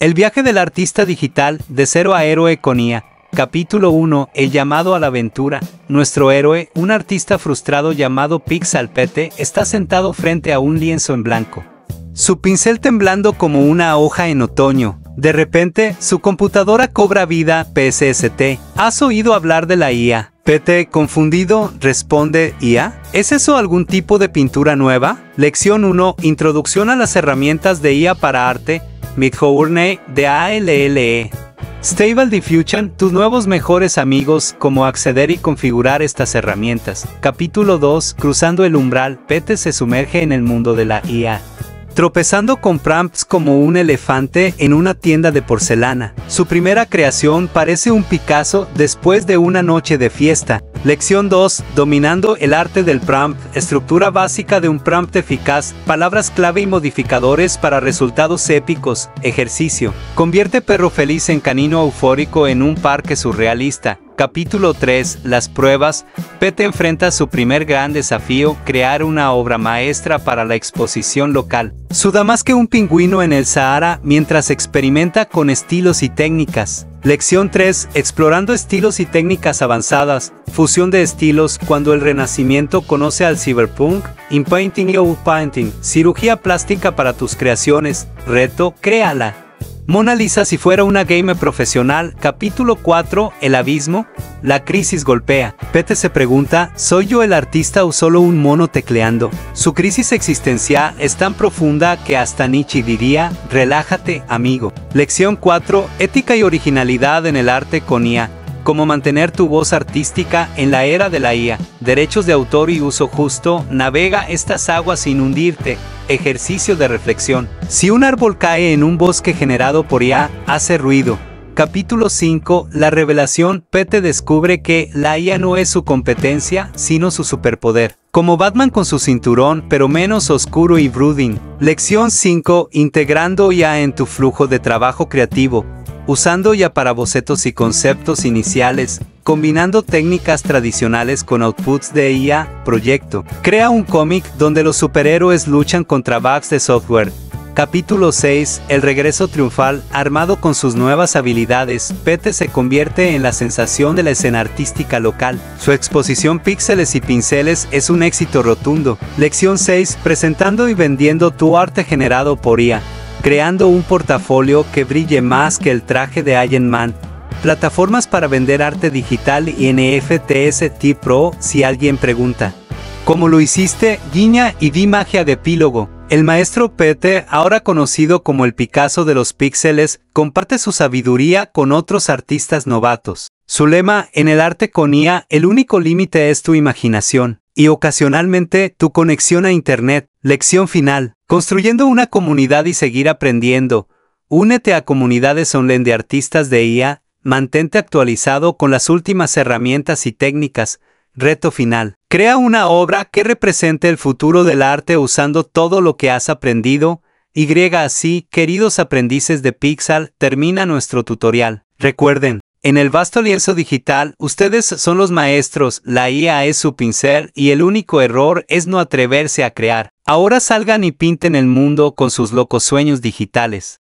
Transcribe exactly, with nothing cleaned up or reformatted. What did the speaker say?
El viaje del artista digital de cero a héroe con I A. Capítulo uno. El llamado a la aventura. Nuestro héroe, un artista frustrado llamado Pixelpete, está sentado frente a un lienzo en blanco. Su pincel temblando como una hoja en otoño. De repente, su computadora cobra vida. P S S T. ¿Has oído hablar de la I A? Pete, confundido, responde, ¿I A? ¿Es eso algún tipo de pintura nueva? Lección uno. Introducción a las herramientas de I A para arte. Midjourney, de A L L E. Stable Diffusion, tus nuevos mejores amigos, cómo acceder y configurar estas herramientas. Capítulo dos. Cruzando el umbral, Pete se sumerge en el mundo de la I A. Tropezando con prompts como un elefante en una tienda de porcelana. Su primera creación parece un Picasso después de una noche de fiesta. Lección dos. Dominando el arte del prompt. Estructura básica de un prompt eficaz. Palabras clave y modificadores para resultados épicos. Ejercicio. Convierte perro feliz en canino eufórico en un parque surrealista. Capítulo tres. Las pruebas. Pete enfrenta su primer gran desafío, crear una obra maestra para la exposición local. Suda más que un pingüino en el Sahara mientras experimenta con estilos y técnicas. Lección tres. Explorando estilos y técnicas avanzadas. Fusión de estilos cuando el Renacimiento conoce al cyberpunk. Inpainting y outpainting. Cirugía plástica para tus creaciones. Reto, créala. Mona Lisa si fuera una gamer profesional. Capítulo cuatro. El abismo. La crisis golpea. Pete se pregunta, ¿soy yo el artista o solo un mono tecleando? Su crisis existencial es tan profunda que hasta Nietzsche diría, relájate, amigo. Lección cuatro. Ética y originalidad en el arte con I A. Cómo mantener tu voz artística en la era de la I A. Derechos de autor y uso justo. Navega estas aguas sin hundirte. Ejercicio de reflexión. Si un árbol cae en un bosque generado por I A, hace ruido. Capítulo cinco. La revelación. Pete descubre que la I A no es su competencia, sino su superpoder. Como Batman con su cinturón, pero menos oscuro y brooding. Lección cinco. Integrando I A en tu flujo de trabajo creativo. Usando I A para bocetos y conceptos iniciales, combinando técnicas tradicionales con outputs de I A, proyecto. Crea un cómic donde los superhéroes luchan contra bugs de software. Capítulo seis. El regreso triunfal. Armado con sus nuevas habilidades, Pete se convierte en la sensación de la escena artística local. Su exposición Píxeles y Pinceles es un éxito rotundo. Lección seis. Presentando y vendiendo tu arte generado por I A. Creando un portafolio que brille más que el traje de Iron Man. Plataformas para vender arte digital y N F Ts T Pro si alguien pregunta. ¿Cómo lo hiciste? Guiña y di magia de epílogo. El maestro Pete, ahora conocido como el Picasso de los píxeles, comparte su sabiduría con otros artistas novatos. Su lema, en el arte con I A, el único límite es tu imaginación. Y ocasionalmente, tu conexión a Internet. Lección final. Construyendo una comunidad y seguir aprendiendo. Únete a comunidades online de artistas de I A. Mantente actualizado con las últimas herramientas y técnicas. Reto final. Crea una obra que represente el futuro del arte usando todo lo que has aprendido. Y así, queridos aprendices de Pixel, termina nuestro tutorial. Recuerden, en el vasto lienzo digital, ustedes son los maestros, la I A es su pincel y el único error es no atreverse a crear. Ahora salgan y pinten el mundo con sus locos sueños digitales.